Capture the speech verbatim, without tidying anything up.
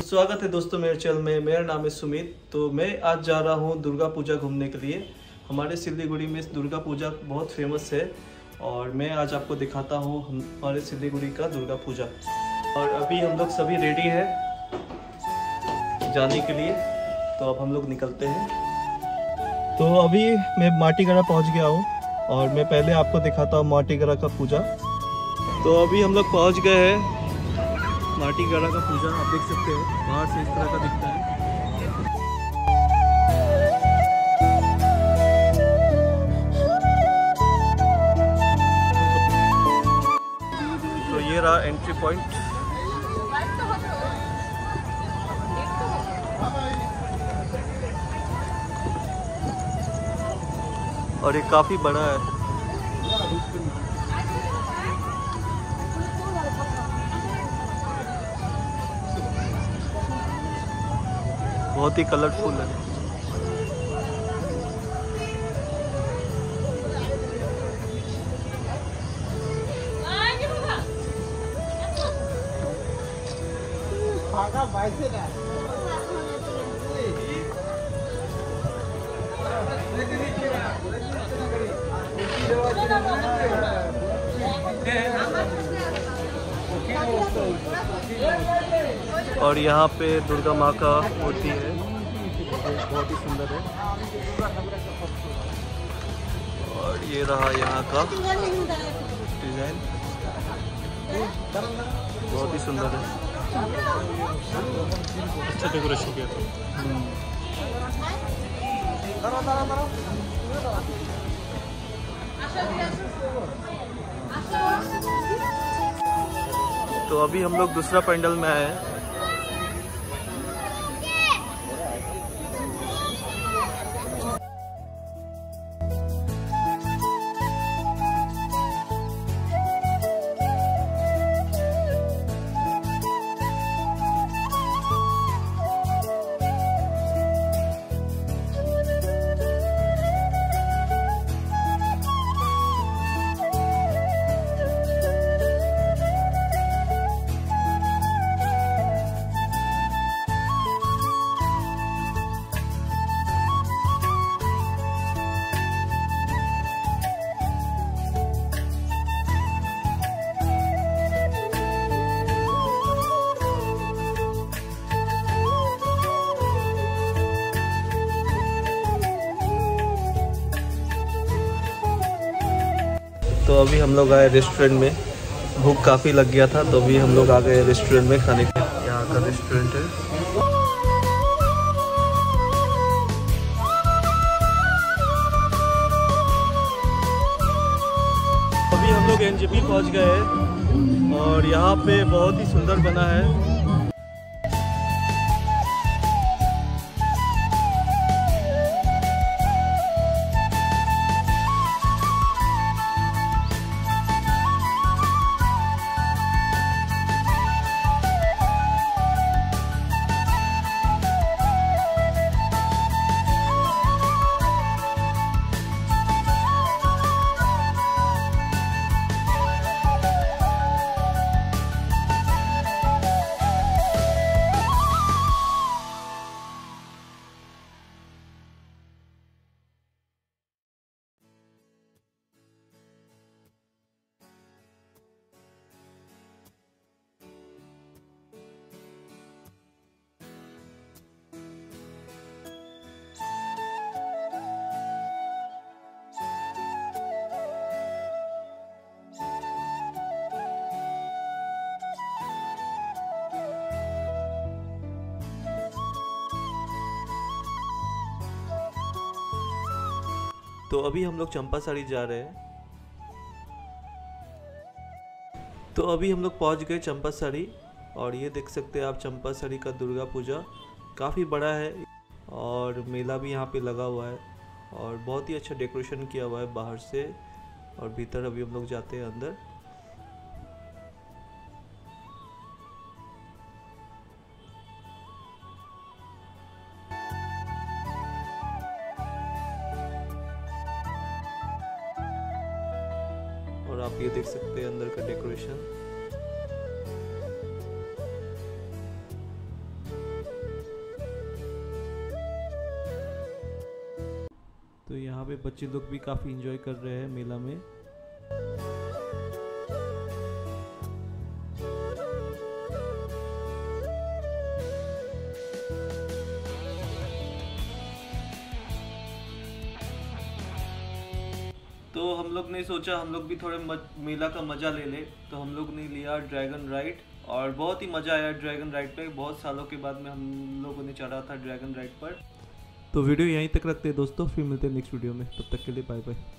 स्वागत है दोस्तों मेरे चैनल में। मेरा नाम है सुमित। तो मैं आज जा रहा हूँ दुर्गा पूजा घूमने के लिए। हमारे सिलीगुड़ी में दुर्गा पूजा बहुत फेमस है और मैं आज आपको दिखाता हूँ हमारे सिलीगुड़ी का दुर्गा पूजा। और अभी हम लोग सभी रेडी हैं जाने के लिए, तो अब हम लोग निकलते हैं। तो अभी मैं माटीगड़ा पहुँच गया हूँ और मैं पहले आपको दिखाता हूँ माटीगड़ा का पूजा। तो अभी हम लोग पहुँच गए हैं माटीगड़ा का पूजा। आप देख सकते हैं बाहर से इस तरह का दिखता है। तो ये रहा एंट्री पॉइंट। और ये काफी बड़ा है। बहुत ही कलरफुल है। और यहाँ पे दुर्गा माँ का मूर्ति है, बहुत ही सुंदर है। और ये रहा यहाँ का डिजाइन, बहुत ही सुंदर है। अच्छा डेकोरेशन किया था। तो अभी हम लोग दूसरा पंडाल में आए हैं। तो अभी हम लोग आए रेस्टोरेंट में। भूख काफ़ी लग गया था तो अभी हम लोग आ गए रेस्टोरेंट में खाने के। यहाँ का रेस्टोरेंट है। अभी हम लोग एनजेपी पहुँच गए हैं और यहाँ पे बहुत ही सुंदर बना है। तो अभी हम लोग चंपासारी जा रहे हैं। तो अभी हम लोग पहुंच गए चंपासारी और ये देख सकते हैं आप चंपासारी का दुर्गा पूजा काफ़ी बड़ा है और मेला भी यहाँ पे लगा हुआ है और बहुत ही अच्छा डेकोरेशन किया हुआ है बाहर से और भीतर। अभी हम लोग जाते हैं अंदर। और आप ये देख सकते हैं अंदर का डेकोरेशन। बच्चे लोग भी काफ़ी इंजॉय कर रहे हैं मेला में। तो हम लोग ने सोचा हम लोग भी थोड़े मज, मेला का मज़ा ले ले, तो हम लोग ने लिया ड्रैगन राइड और बहुत ही मज़ा आया ड्रैगन राइड पे। बहुत सालों के बाद में हम लोगों ने चढ़ा था ड्रैगन राइड पर। तो वीडियो यहीं तक रखते हैं दोस्तों, फिर मिलते हैं नेक्स्ट वीडियो में, तब तक के लिए बाय बाय।